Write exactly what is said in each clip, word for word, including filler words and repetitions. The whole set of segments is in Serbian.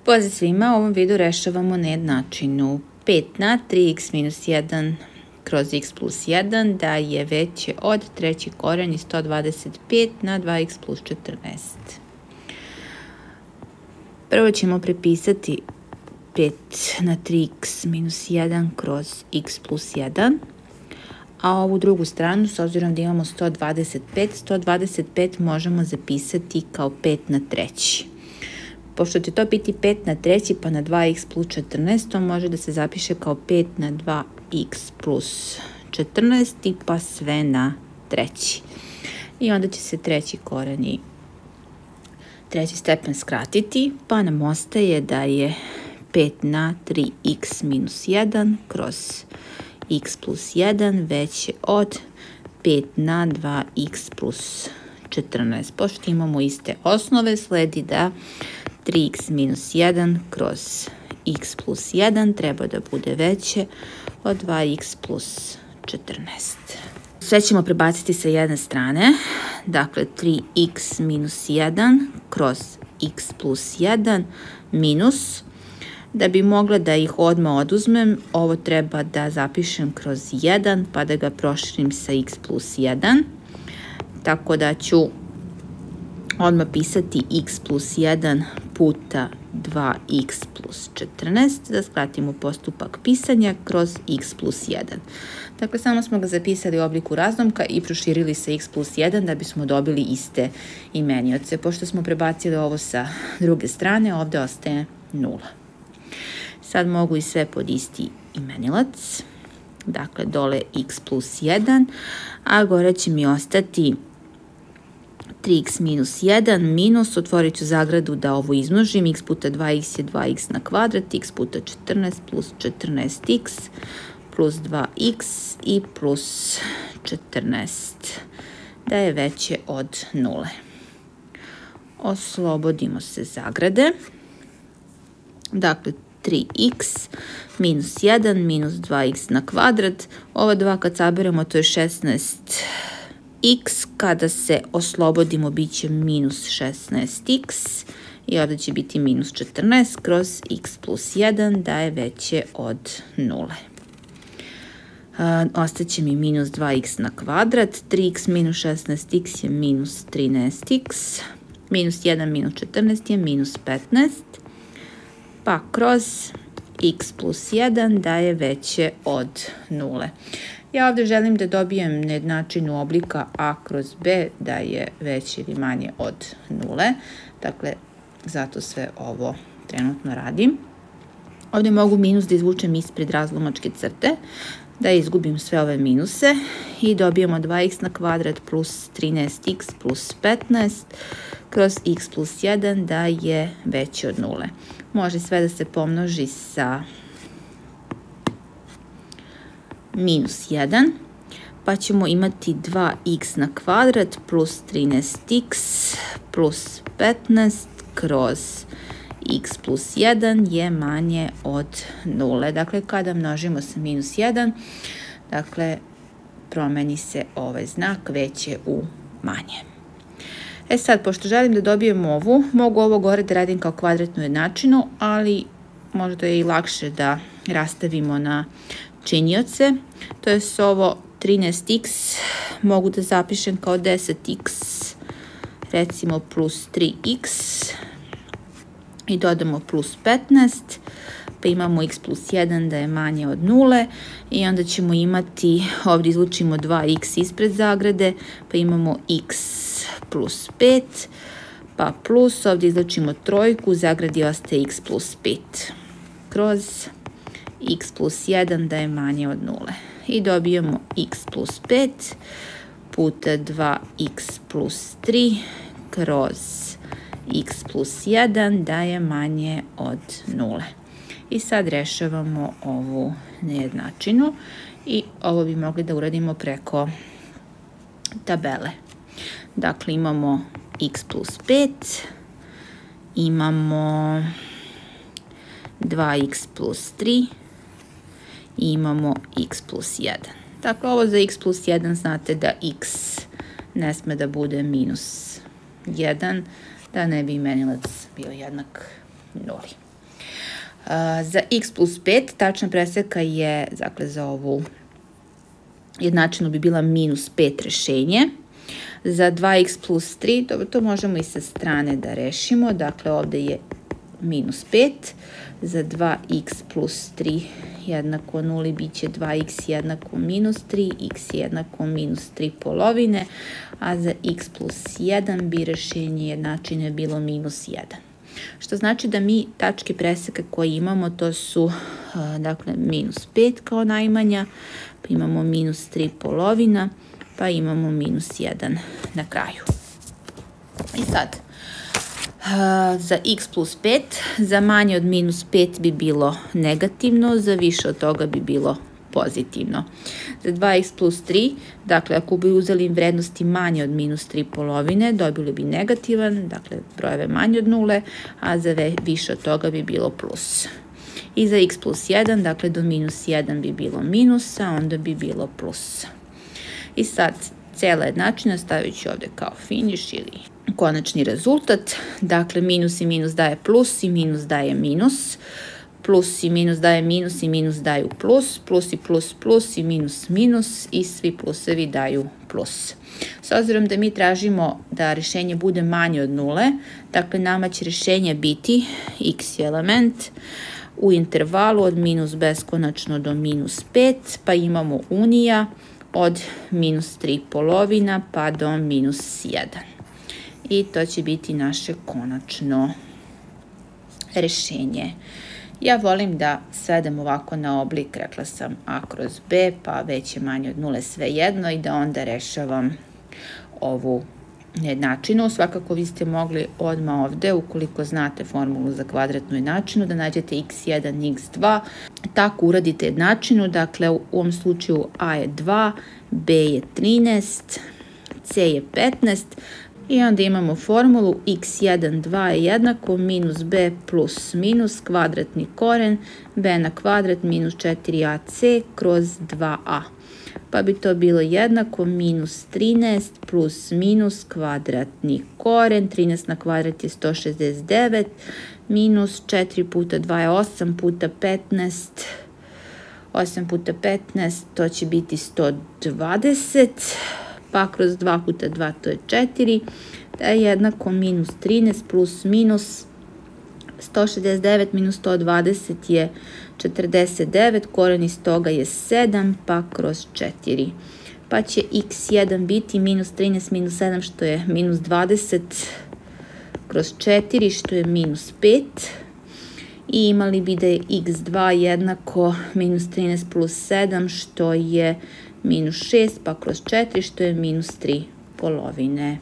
Pozdrav svima, u ovom videu rešavamo nejednačinu pet na tri x minus jedan kroz x plus jedan da je veće od treći koren i sto dvadeset pet na dva x plus četrnaest. Prvo ćemo prepisati pet na tri x minus jedan kroz x plus jedan, a ovu drugu stranu, s obzirom da imamo sto dvadeset pet, sto dvadeset pet možemo zapisati kao pet na treći. Pošto će to biti pet na treći pa na dva x plus četrnaest, to može da se zapiše kao pet na dva x plus četrnaest pa sve na treći. I onda će se treći koren i treći stepen skratiti, pa nam ostaje da je pet na tri x minus jedan kroz x plus jedan veće od pet na dva x plus četrnaest. Pošto imamo iste osnove, sledi da tri x minus jedan kroz x plus jedan treba da bude veće od dva x plus četrnaest. Sve ćemo prebaciti sa jedne strane, dakle tri x minus jedan kroz x plus jedan minus. Da bi mogla da ih odmah oduzmem, ovo treba da zapišem kroz jedan pa da ga proširim sa x plus jedan. Tako da ću odmah pisati x plus jedan puta dva x plus četrnaest, da skratimo postupak pisanja kroz x plus jedan. Dakle, samo smo ga zapisali u obliku razlomka i proširili sa x plus jedan da bismo dobili iste imenioce. Pošto smo prebacili ovo sa druge strane, ovde ostaje nula. Sad mogu i sve pod isti imenilac. Dakle, dole x plus jedan, a gore će mi ostati tri x minus jedan minus, otvorit ću zagradu da ovo izmnožim, x puta dva x je dva x na kvadrat, x puta četrnaest plus četrnaest x plus dva x i plus četrnaest, da je veće od nule. Oslobodimo se zagrade. Dakle, tri x minus jedan minus dva x na kvadrat. Ova dva kad saberemo to je šesnaest x, kada se oslobodimo bit će minus šesnaest x i ovdje će biti minus četrnaest kroz x plus jedan da je veće od nule. Ostaće mi minus dva x na kvadrat, tri x minus šesnaest x je minus trinaest x, minus jedan minus četrnaest je minus petnaest, pa kroz x plus jedan da je veće od nule. Ja ovdje želim da dobijem nejednačinu oblika a kroz b da je veće ili manje od nule. Dakle, zato sve ovo trenutno radim. Ovdje mogu minus da izvučem ispred razlomačke crte, da izgubim sve ove minuse i dobijemo dva x na kvadrat plus trinaest x plus petnaest kroz x plus jedan da je veće od nule. Može sve da se pomnoži sa minus jedan, pa ćemo imati dva x na kvadrat plus trinaest x plus petnaest kroz x plus jedan je manje od nule. Dakle, kada množimo sa minus jedan, dakle, promeni se ovaj znak veće u manje. E sad, pošto želim da dobijem ovu, mogu ovo gore da radim kao kvadratnu jednačinu, ali možda je i lakše da rastavimo na činioce. To je s ovo trinaest x mogu da zapišem kao deset x, recimo plus tri x i dodamo plus petnaest, pa imamo x plus jedan da je manje od nule i onda ćemo imati, ovdje izlučimo dva x ispred zagrade, pa imamo x plus pet, pa plus, ovdje izlučimo trojku, u zagradi ostaje x plus pet, kroz x plus jedan da je manje od nule. I dobijemo x plus pet puta dva x plus tri kroz x plus jedan da je manje od nule. I sad rešavamo ovu nejednačinu i ovo bi mogli da uradimo preko tabele. Dakle, imamo x plus pet, imamo dva x plus tri i imamo x plus jedan. Dakle, ovo za x plus jedan znate da x ne sme da bude minus jedan, da ne bi imenilac bio jednak nuli. Za x plus pet tačna preseka je, dakle, za ovu jednačinu bi bila minus pet rešenje. Za dva x plus tri, dobro, to možemo i sa strane da rešimo, dakle ovde je minus pet, za dva x plus tri jednako nuli bit će dva x jednako minus tri, x jednako minus tri polovine, a za x plus jedan bi rešenje jednačine bilo minus jedan. Što znači da mi tačke preseka koje imamo, to su dakle minus pet kao najmanja, pa imamo minus tri polovina, pa imamo minus jedan na kraju. I sad, za x plus pet, za manje od minus pet bi bilo negativno, za više od toga bi bilo pozitivno. Za dva x plus tri, dakle ako bi uzeli vrednosti manje od minus tri polovine, dobili bi negativan, dakle brojeve manje od nule, a za više od toga bi bilo plus. I za x plus jedan, dakle do minus jedan bi bilo minus, a onda bi bilo plus. I sad, cela jednačina stavit ću ovde kao finish ili konačni rezultat. Dakle, minus i minus daje plus i minus daje minus. Plus i minus daje minus i minus daju plus. Plus i plus plus i minus minus i svi plusevi daju plus. S obzirom da mi tražimo da rešenje bude manje od nule, dakle nama će rešenje biti x element u intervalu od minus beskonačno do minus pet, pa imamo unija od minus tri polovina pa do minus jedan. I to će biti naše konačno rešenje. Ja volim da svedem ovako na oblik, rekla sam a kroz b, pa veće manje od nule sve jedno i da onda rešavam ovu jednačinu. Svakako vi ste mogli odmah ovde, ukoliko znate formulu za kvadratnu jednačinu, da nađete x jedan, x dva, tako uradite jednačinu, dakle u ovom slučaju a je dva, b je trinaest, c je petnaest, i onda imamo formulu x jedan, dva je jednako minus b plus minus kvadratni koren b na kvadrat minus četiri a c kroz dva a. Pa bi to bilo jednako minus trinaest plus minus kvadratni koren, trinaest na kvadrat je sto šezdeset devet, minus četiri puta dva je osam puta petnaest, osam puta petnaest, to će biti sto dvadeset, pa kroz dva puta dva to je četiri, da je jednako minus trinaest plus minus sto šezdeset devet minus sto dvadeset je četrdeset devet, koren iz toga je sedam, pa kroz četiri. Pa će x jedan biti minus trinaest minus sedam, što je minus dvadeset, kroz četiri, što je minus pet. I imali bi da je x dva jednako minus trinaest plus sedam, što je minus šest, pa kroz četiri, što je minus tri polovine.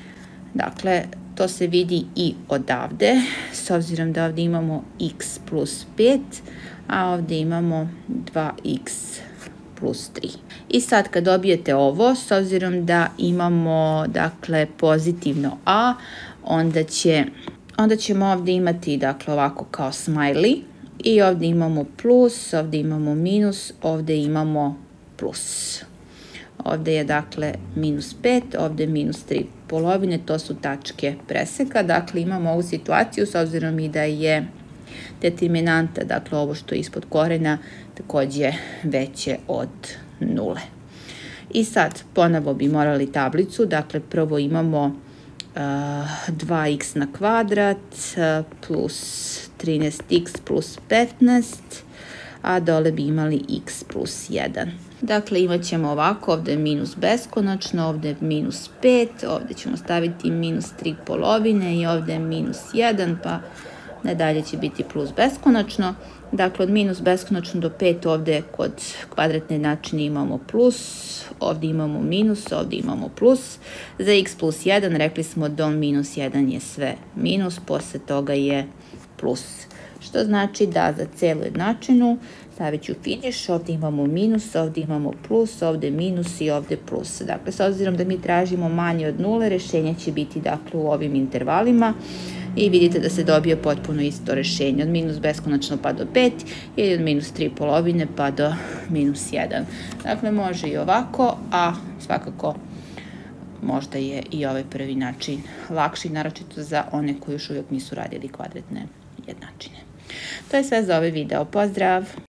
Dakle, to se vidi i odavde, s obzirom da ovde imamo x plus pet, a ovde imamo dva x plus tri. I sad kad dobijete ovo, s obzirom da imamo, dakle, pozitivno a, onda će, onda ćemo ovde imati, dakle, ovako kao smiley, i ovde imamo plus, ovde imamo minus, ovde imamo plus. Ovde je, dakle, minus pet, ovde minus tri polovine, to su tačke preseka. Dakle, imamo ovu situaciju, s obzirom i da je determinanta, dakle, ovo što je ispod korena, takođe veće od nule. I sad, ponovo bi morali tablicu, dakle, prvo imamo uh, dva x na kvadrat uh, plus trinaest x plus petnaest, a dole bi imali x plus jedan. Dakle, imat ćemo ovako, ovde je minus beskonačno, ovde je minus pet, ovde ćemo staviti minus tri polovine i ovde je minus jedan, pa nadalje će biti plus beskonačno. Dakle, od minus beskonačno do pet ovde kod kvadratne jednačine imamo plus, ovde imamo minus, ovde imamo plus. Za x plus jedan rekli smo do minus jedan je sve minus, posle toga je plus. Što znači da za celu jednačinu stavit ću finish, ovde imamo minus, ovde imamo plus, ovde minus i ovde plus. Dakle, s obzirom da mi tražimo manje od nule, rešenje će biti, dakle, u ovim intervalima i vidite da se dobije potpuno isto rešenje, od minus beskonačno pa do pet ili od minus tri polovine pa do minus jedan. Dakle, može i ovako, a svakako možda je i ovaj prvi način lakši, naročito za one koji još uvijek nisu radili kvadratne jednačine. To je sve za ovaj video. Pozdrav!